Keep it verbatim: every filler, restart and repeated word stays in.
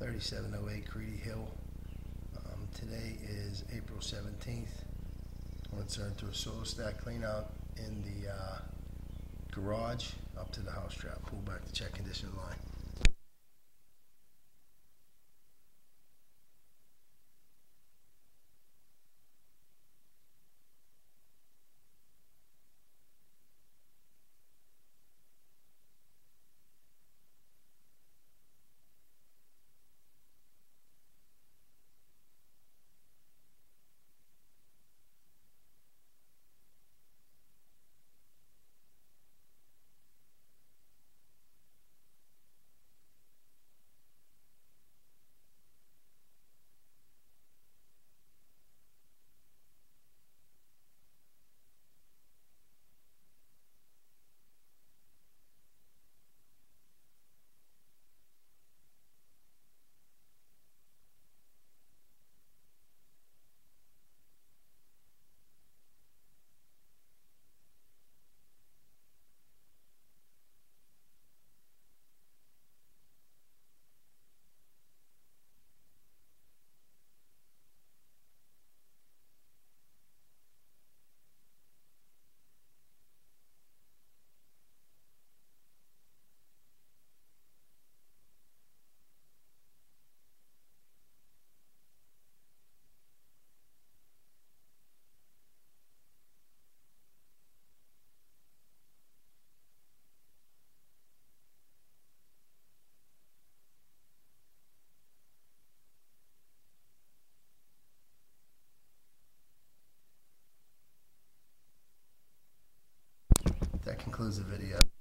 thirty-seven oh eight Creedy Hill. Um, today is April seventeenth. I went to do a soil stack clean out in the uh, garage up to the house trap. Pull back the check condition line. That concludes the video.